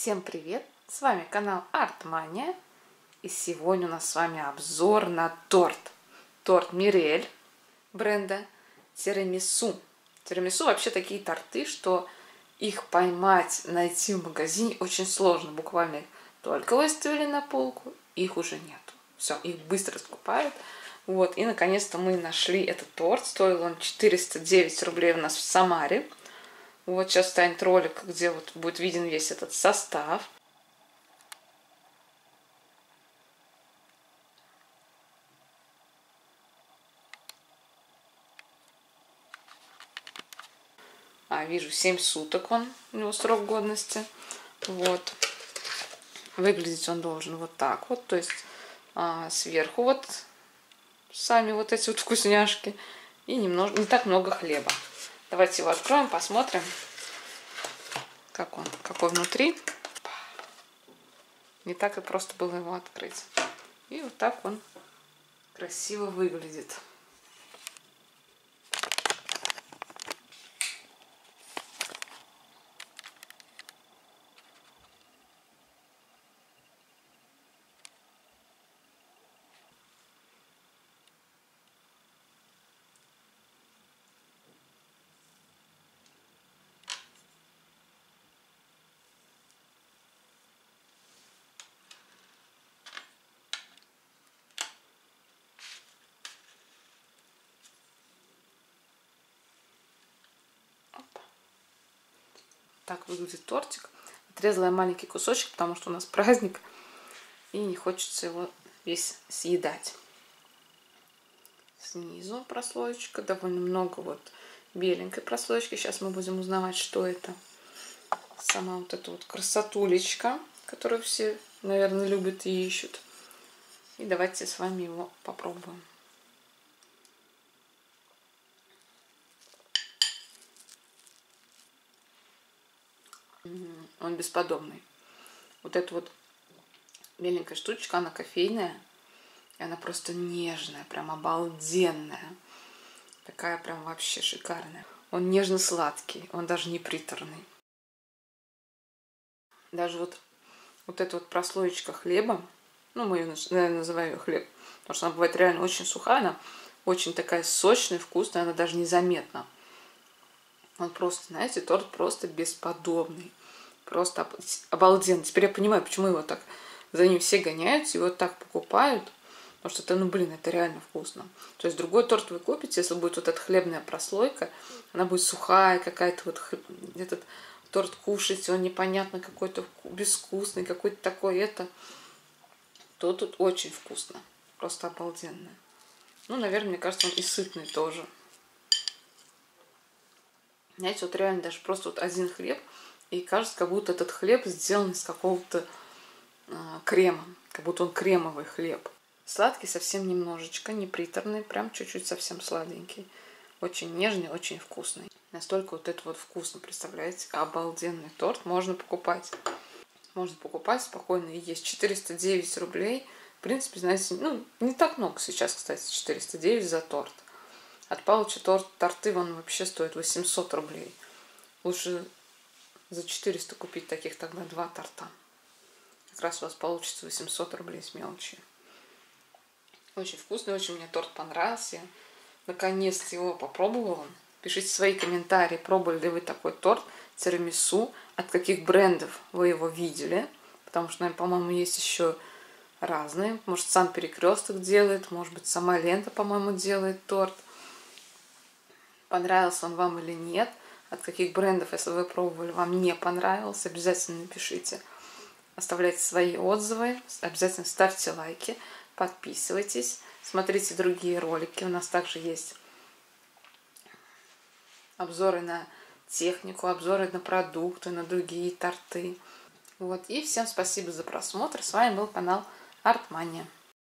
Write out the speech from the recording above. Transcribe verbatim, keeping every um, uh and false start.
Всем привет! С вами канал Артмания. И сегодня у нас с вами обзор на торт. Торт Мирель бренда Тирамису. Тирамису вообще такие торты, что их поймать, найти в магазине очень сложно. Буквально только выставили на полку, их уже нету. Все, их быстро скупают. Вот, и наконец-то мы нашли этот торт. Стоил он четыреста девять рублей у нас в Самаре. Вот сейчас станет ролик, где вот будет виден весь этот состав. А, вижу, семь суток он, у него срок годности. Вот. Выглядеть он должен вот так вот. То есть а, сверху вот сами вот эти вот вкусняшки. И немножко, не так много хлеба. Давайте его откроем, посмотрим, как он, какой внутри. Не так и просто было его открыть. И вот так он красиво выглядит. Так выглядит тортик. Отрезала я маленький кусочек, потому что у нас праздник. И не хочется его весь съедать. Снизу прослоечка. Довольно много вот беленькой прослоечки. Сейчас мы будем узнавать, что это. Сама вот эта вот красотулечка, которую все, наверное, любят и ищут. И давайте с вами его попробуем. Он бесподобный. Вот эта вот беленькая штучка, она кофейная. И она просто нежная, прям обалденная. Такая прям вообще шикарная. Он нежно-сладкий, он даже не приторный. Даже вот, вот эта вот прослоечка хлеба, ну мы ее, наверное, называем ее хлеб, потому что она бывает реально очень сухая, она очень такая сочная, вкусная, она даже незаметна. Он просто, знаете, торт просто бесподобный. Просто обалденный. Теперь я понимаю, почему его так за ним все гоняются, его так покупают. Потому что это, ну блин, это реально вкусно. То есть другой торт вы купите, если будет вот эта хлебная прослойка, она будет сухая какая-то вот, этот торт кушать, он непонятно какой-то безвкусный, какой-то такой это. То тут очень вкусно. Просто обалденно. Ну, наверное, мне кажется, он и сытный тоже. Знаете, вот реально даже просто вот один хлеб, и кажется, как будто этот хлеб сделан из какого-то э, крема, как будто он кремовый хлеб. Сладкий совсем немножечко, не приторный, прям чуть-чуть совсем сладенький. Очень нежный, очень вкусный. Настолько вот это вот вкусно, представляете, обалденный торт можно покупать. Можно покупать спокойно и есть. четыреста девять рублей. В принципе, знаете, ну, не так много сейчас, кстати, четыреста девять за торт. От Палыча торт, торты вон вообще стоят восемьсот рублей. Лучше за четыреста купить таких тогда два торта. Как раз у вас получится восемьсот рублей с мелочи. Очень вкусный, очень мне торт понравился. Наконец-то его попробовала. Пишите свои комментарии, пробовали ли вы такой торт тирамису, от каких брендов вы его видели. Потому что, по-моему, есть еще разные. Может, сам Перекресток делает, может быть, сама Лента, по-моему, делает торт. Понравился он вам или нет, от каких брендов, если вы пробовали, вам не понравился, обязательно напишите. Оставляйте свои отзывы, обязательно ставьте лайки, подписывайтесь, смотрите другие ролики. У нас также есть обзоры на технику, обзоры на продукты, на другие торты. Вот. И всем спасибо за просмотр. С вами был канал Артмания.